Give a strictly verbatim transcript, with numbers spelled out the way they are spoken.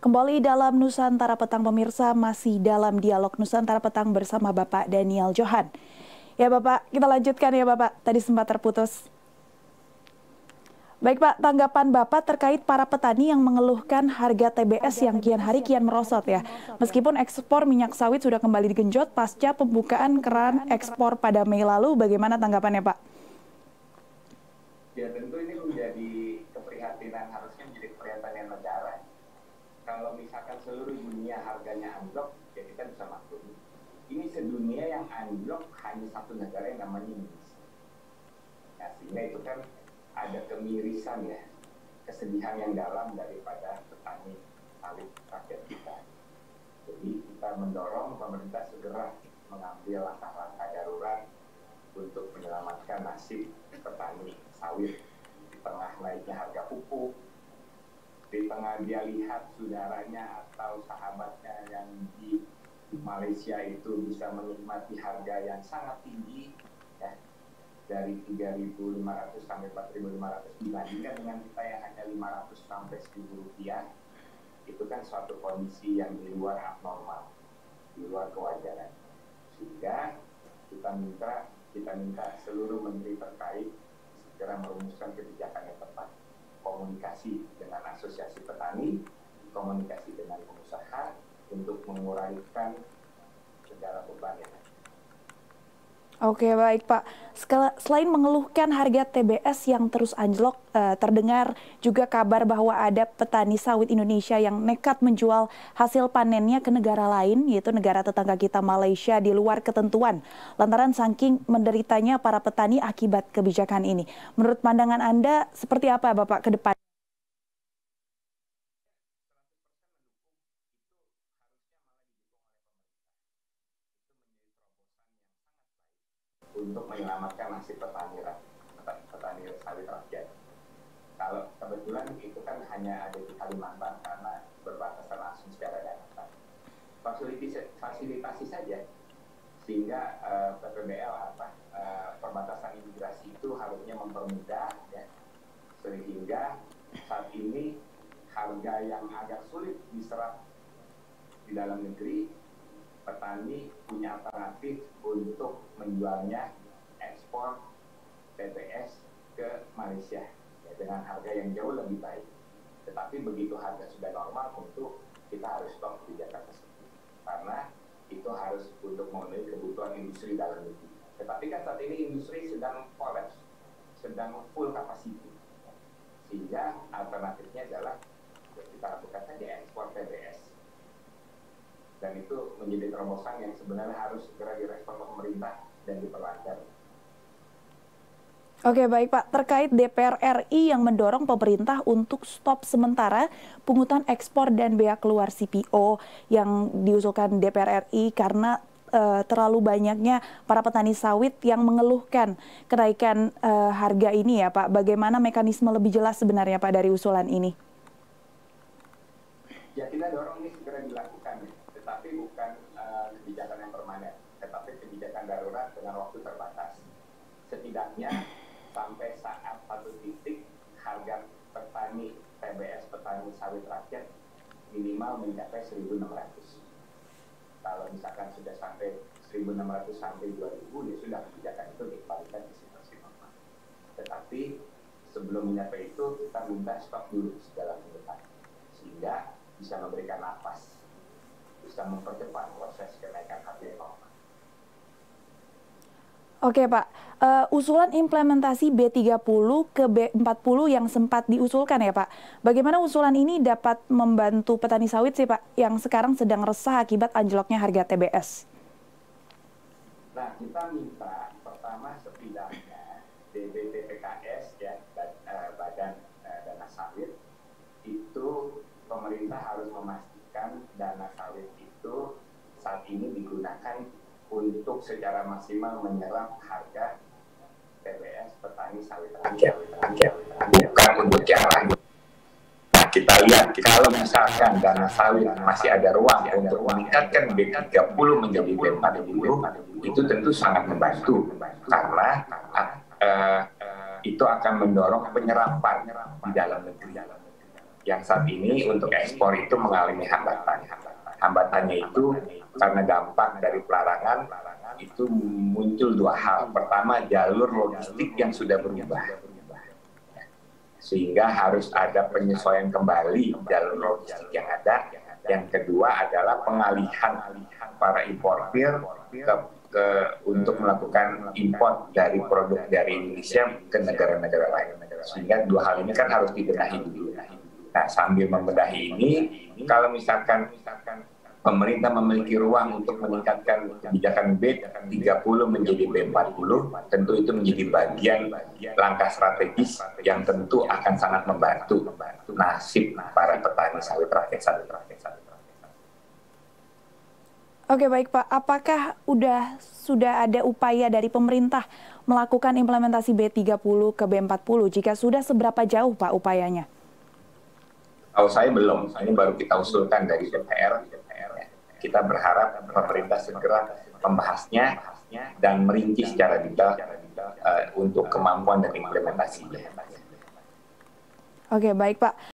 Kembali dalam Nusantara Petang pemirsa, masih dalam dialog Nusantara Petang bersama Bapak Daniel Johan. Ya Bapak, kita lanjutkan ya Bapak, tadi sempat terputus. Baik Pak, tanggapan Bapak terkait para petani yang mengeluhkan harga T B S yang kian hari kian merosot ya. Meskipun ekspor minyak sawit sudah kembali digenjot pasca pembukaan keran ekspor pada Mei lalu, bagaimana tanggapannya Pak? Ya tentu ini menjadi keprihatinan, harusnya menjadi keprihatinan negara. Kalau misalkan seluruh dunia harganya anjlok, ya kita bisa maklum. Ini sedunia yang anjlok hanya satu negara yang namanya Indonesia. Nah, sehingga itu kan ada kemirisan ya, kesedihan yang dalam daripada petani sawit rakyat kita. Jadi kita mendorong pemerintah segera mengambil langkah-langkah darurat untuk menyelamatkan nasib petani sawit di tengah naiknya harga pupuk, di tengah dia lihat saudaranya atau sahabatnya yang di Malaysia itu bisa menikmati harga yang sangat tinggi ya, dari tiga ribu lima ratus sampai empat ribu lima ratus dibandingkan dengan kita yang hanya lima ratus sampai seribu rupiah. Itu kan suatu kondisi yang di luar abnormal, di luar kewajaran. Sehingga kita minta kita minta seluruh menteri terkait segera merumuskan kebijakan yang tepat, komunikasi dengan asosiasi petani, komunikasi dengan pengusaha untuk menguraikan segala beban yang ada. Oke baik Pak, selain mengeluhkan harga T B S yang terus anjlok, eh, terdengar juga kabar bahwa ada petani sawit Indonesia yang nekat menjual hasil panennya ke negara lain, yaitu negara tetangga kita Malaysia di luar ketentuan. Lantaran saking menderitanya para petani akibat kebijakan ini. Menurut pandangan Anda, seperti apa Bapak ke depan? Untuk menyelamatkan nasib petani petani sawit rakyat. Kalau kebetulan itu kan hanya ada di Kalimantan karena berbatasan langsung secara daratan. Fasilitasi, fasilitasi saja sehingga uh, P P B L apa uh, perbatasan imigrasi itu harusnya mempermudah ya, sehingga saat ini harga yang agak sulit diserap di dalam negeri, petani punya alternatif untuk menjualnya ekspor T B S ke Malaysia ya, dengan harga yang jauh lebih baik. Tetapi begitu harga sudah normal, tentu kita harus stop kebijakan tersebut karena itu harus untuk memenuhi kebutuhan industri dalam negeri. Tetapi kan saat ini industri sedang kolaps, sedang full capacity, sehingga alternatifnya adalah ya kita lakukan saja ekspor T B S. Dan itu menjadi terobosan yang sebenarnya harus segera direspon pemerintah dan diperlancar. Oke baik Pak, terkait D P R R I yang mendorong pemerintah untuk stop sementara pungutan ekspor dan bea keluar C P O yang diusulkan D P R R I karena uh, terlalu banyaknya para petani sawit yang mengeluhkan kenaikan uh, harga ini ya Pak. Bagaimana mekanisme lebih jelas sebenarnya Pak dari usulan ini? Ya kita dorong ini segera dilakukan ya. Tetapi bukan uh, kebijakan yang permanen, tetapi kebijakan darurat dengan waktu terbatas. Setidaknya sampai saat satu titik harga petani T B S, petani sawit rakyat minimal mencapai seribu enam ratus. Kalau misalkan sudah sampai seribu enam ratus sampai dua ribu, ya sudah kebijakan itu dikembalikan ke situasi normal. Tetapi sebelum mencapai itu, kita minta stop dulu segala pungutan, sehingga bisa memberikan nafas, bisa mempercepat proses kenaikan harga yang normal. Oke Pak, uh, usulan implementasi B tiga puluh ke B empat puluh yang sempat diusulkan ya Pak. Bagaimana usulan ini dapat membantu petani sawit sih Pak, yang sekarang sedang resah akibat anjloknya harga T B S? Nah, kita minta pertama setidaknya D B T P K S ya, Badan Dana Sawit, itu pemerintah harus memastikan dana sawit itu saat ini digunakan untuk secara maksimal menyerap harga T B S petani sawit rakyat, bukan untuk yang lain. Nah, kita lihat kalau misalkan dana sawit masih ada ruang untuk meningkatkan B tiga puluh menjadi B empat puluh, itu tentu sangat membantu karena uh, itu akan mendorong penyerapan di dalam negeri. yang saat ini untuk ekspor itu mengalami hambatan. Hambatannya itu karena dampak dari pelarangan itu muncul dua hal. Pertama, jalur logistik yang sudah berubah, sehingga harus ada penyesuaian kembali jalur logistik yang ada. Yang kedua adalah pengalihan para importir ke, ke untuk melakukan impor dari produk dari Indonesia ke negara-negara lain. Sehingga dua hal ini kan harus dibenahi dulu. Nah, sambil membenahi ini, kalau misalkan pemerintah memiliki ruang untuk meningkatkan kebijakan B tiga puluh menjadi B empat puluh, tentu itu menjadi bagian langkah strategis yang tentu akan sangat membantu nasib para petani sawit rakyat sawit rakyat sawit. Oke, baik Pak, apakah udah sudah ada upaya dari pemerintah melakukan implementasi B tiga puluh ke B empat puluh? Jika sudah, seberapa jauh Pak upayanya? Kalau saya belum, ini baru kita usulkan dari D P R. Kita berharap pemerintah segera membahasnya dan merinci secara detail uh, untuk kemampuan dan implementasinya. Oke, baik Pak.